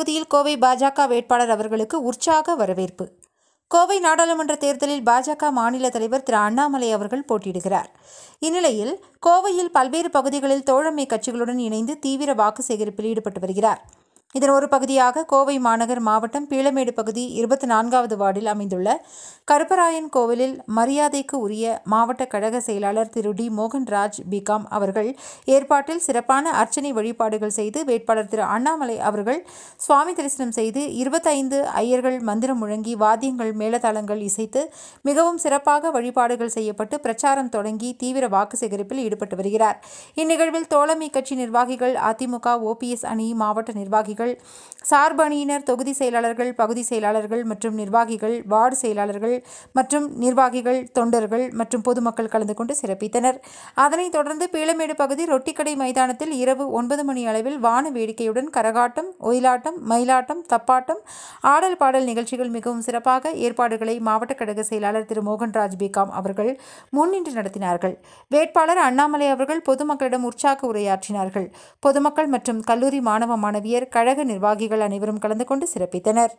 தொகுதியில் கோவை பாஜக வேட்பாளர் அவர்களுக்கு உற்சாக வரவேற்பு. கோவை நாடாளுமன்ற தேர்தலில் பாஜக மாநில தலைவர் திரு அண்ணாமலை அவர்கள் போட்டியிடுகிறார். இந்நிலையில் கோவையில் பல்வேறு பகுதிகளில் தோழமை கட்சிகளுடன் இணைந்து தீவிர வாக்கு சேகரிப்பில் ஈடுபட்டு வருகிறார். இதன் ஒரு பகுதியாக கோவை மாநகர் மாவட்டம் பீளமேடு பகுதி 24வது வார்டில் அமைந்துள்ள கருப்பராயன் கோவிலில் மரியாதைக்கு உரிய மாவட்ட கழக செயலாளர் திரு டி மோகன்ராஜ் பிகாம் அவர்கள் ஏற்பாட்டில் சிறப்பான அர்ச்சனை வழிபாடுகள் செய்து வேட்பாளர் திரு அண்ணாமலை அவர்கள் சுவாமி தரிசனம் செய்து 25 ஐயர்கள் மந்திரம் முழங்கி வாத்தியங்கள் மேளதாளங்கள் இசைத்து மிகவும் சிறப்பாக வழிபாடுகள் செய்யப்பட்டு பிரச்சாரம் தொடங்கி தீவிர வாக்கு சேகரிப்பில் ஈடுபட்டு வருகிறார். இந்நிகழ்வில் தோழமை கட்சி நிர்வாகிகள், அதிமுக OPS அணி மாவட்ட நிர்வாகிகள், சார்பு அணியினர், தொகுதி செயலாளர்கள், பகுதி செயலாளர்கள் மற்றும் நிர்வாகிகள், வார்டு செயலாளர்கள் மற்றும் நிர்வாகிகள், தொண்டர்கள் மற்றும் பொதுமக்கள் கலந்து கொண்டு சிறப்பித்தனர். அதனைத் தொடர்ந்து பீளமேடு பகுதி ரொட்டிக்கடை மைதானத்தில் இரவு 9 மணி அளவில் வான வேடிக்கையுடன் கரகாட்டம், ஒயிலாட்டம், மயிலாட்டம், தப்பாட்டம், ஆடல் பாடல் நிகழ்ச்சிகள் மிகவும் சிறப்பாக ஏற்பாடுகளை மாவட்ட கழக செயலாளர் திரு மோகன்ராஜ் பிகாம் அவர்கள் முன்னின்று நடத்தினார்கள். வேட்பாளர் அண்ணாமலை அவர்கள் பொதுமக்களிடம் உற்சாக உரையாற்றினார்கள். பொதுமக்கள் மற்றும் கல்லூரி மாணவ மாணவியர், கழக நிர்வாகிகள் அனைவரும் கலந்து கொண்டு சிறப்பித்தனர்.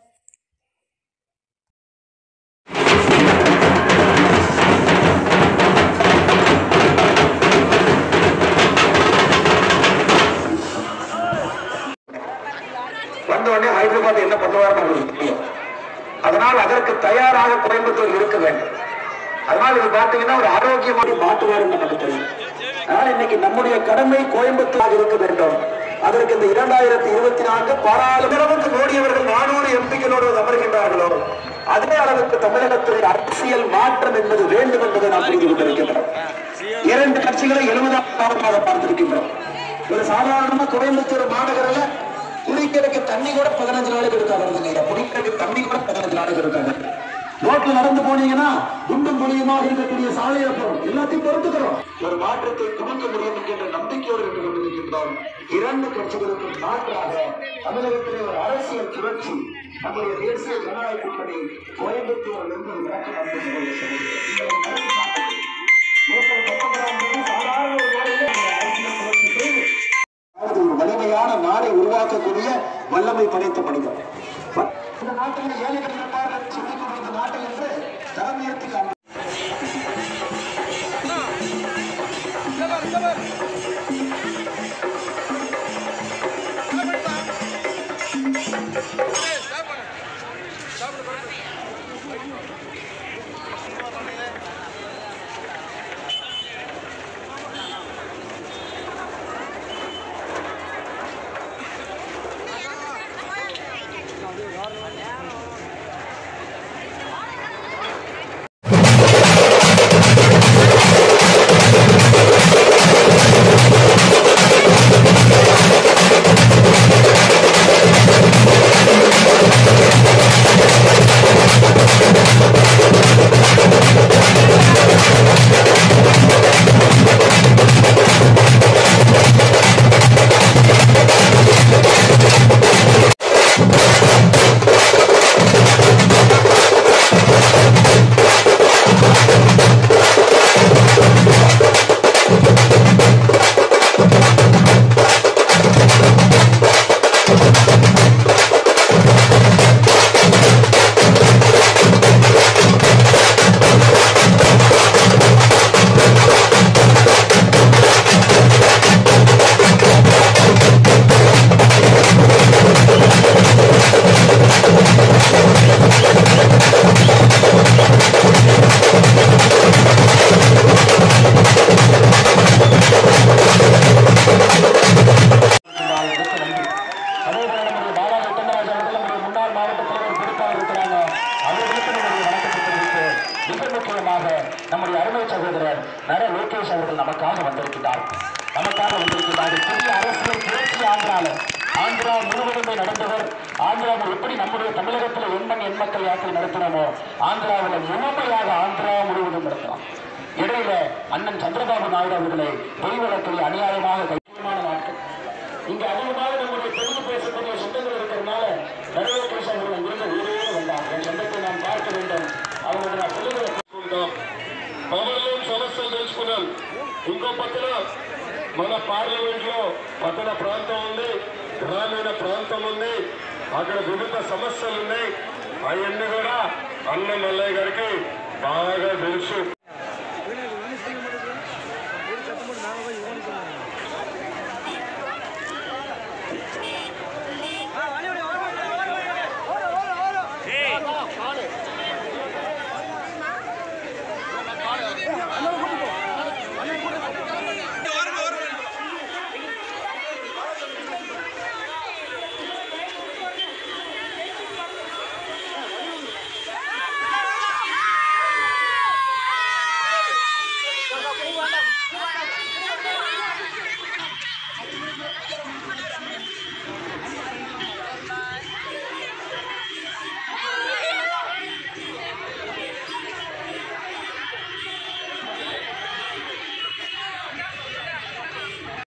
வந்தவுடனே ஹைதராபாத் என்ன பண்ணுவார், அதனால் அதற்கு தயாராக கோயம்புத்தூர் இருக்க வேண்டும். அதனால் இது பார்த்தீங்கன்னா ஒரு ஆரோக்கியமாக மாற்றுவார் நமக்கு தெரியும். ஆனால் இன்னைக்கு நம்முடைய கடமை கோயம்புத்தூராக இருக்க வேண்டும். அதற்கு இந்த 2024 பாராளுமன்றத்துக்கு மோடி அவர்கள் 400 MPக்களோடு அமர்கின்றார்களோ அதே அளவுக்கு தமிழகத்தில் அரசியல் மாற்றம் என்பது வேண்டும் என்பதை நாம் புரிந்து கொண்டிருக்கின்றோம். 2 கட்சிகளை 70ஆவது பார்த்திருக்கின்றோம். ஒரு சாதாரணமா கோயம்புத்தூர் மாநகரில் குடிக்கிறதுக்கு தண்ணி கூட 15 நாளைக்கு இருக்காது. குடிக்கிறதுக்கு தண்ணி கூட 15 நாளைக்கு இருக்காது. ரோட்ல நடந்து போனீங்கன்னா குண்டும் குழியுமாக இருக்கக்கூடிய சாலையை எல்லாத்தையும் பொறுத்துக்கிறோம். ஒரு மாற்றத்தை துவக்க முடியும் என்கின்ற நம்பிக்கையோடு இருந்து கொண்டிருக்கின்றோம். 2 கட்சிகளுக்கும் மாற்றாக தமிழகத்திலே ஒரு அரசியல் புரட்சி நம்முடைய தேசிய ஜனநாயக கூட்டணி கோயம்புத்தூர் என்பது ஒரு வலிமையான நாடை உருவாக்கக்கூடிய வல்லமை படைத்த மனிதர். இந்த நாட்டில் ஏழைகள் இருப்பார்கள் சொல்லிக் கொண்டிருந்த நாட்டை என்று தரம் உயர்த்தி நம்முடைய அருமை சகோதரர் நர லோகேஷ் அவர்கள் நமக்காக வந்திருக்கிறார். புதிய அரசியல் புரட்சி ஆந்திரா முழுவதுமே நடந்தவர். ஆந்திராவில் எப்படி நம்முடைய தமிழகத்தில் எண்மக்கள் யாத்திரை நடத்தினோமோ ஆந்திராவில் முழுமையாக ஆந்திரா முழுவதும் நடத்தலாம். இடையில அண்ணன் சந்திரபாபு நாயுடு அவர்களை பொய் வழக்கில் அநியாயமாக கைமான நாட்கள். இங்கு அதிகமாக நம்முடைய தெலுங்கு பேசக்கூடிய சொந்தங்கள் இருக்கிறதுனால நர லோகேஷ் அவர்கள் அங்கிருந்து உயிரோடு வந்தார். என் சொந்தத்தை நாம் பார்க்க வேண்டும். அவர்களுடைய நான் சொல்லுகிற పవర్లో సమస్యలు తెలుసుకున్నాను. ఇంకో పక్కన మన పార్లమెంట్లో పట్టణ ప్రాంతం ఉంది, గ్రామీణ ప్రాంతం ఉంది, అక్కడ వివిధ సమస్యలు ఉన్నాయి. అవన్నీ కూడా అన్నమల్లయ్య గారికి బాగా తెలుసు.